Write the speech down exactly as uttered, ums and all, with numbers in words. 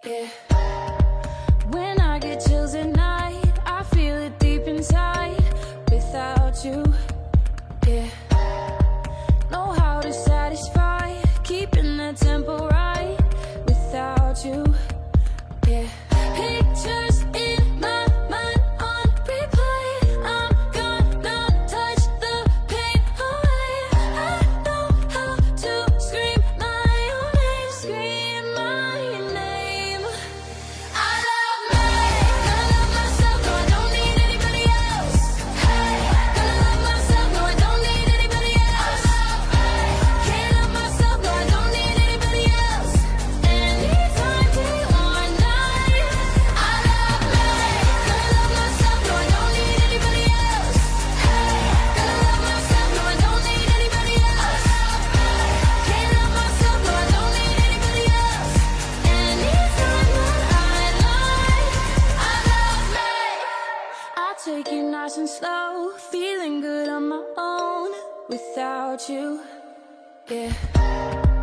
yeah. When I get chills at night, I feel it deep inside. Without you, yeah. Know how to satisfy, keeping the tempo right. Without you, yeah. Pictures in my mind on replay. I'm gonna touch the pain away. I know how to scream my own name, scream my name. I love me, gonna love myself, no I don't need anybody else. Hey, gonna love myself, no I don't need anybody else. Can't love myself, no I don't need anybody else. Anytime, day or night. I love me, gonna love myself, no I don't need anybody else. Hey, gonna love myself, no I don't need anybody else. Can't love myself, no I don't need anybody else. Anytime that I lie, I love me. I take it nice and slow, feeling good on my own. Without you, yeah.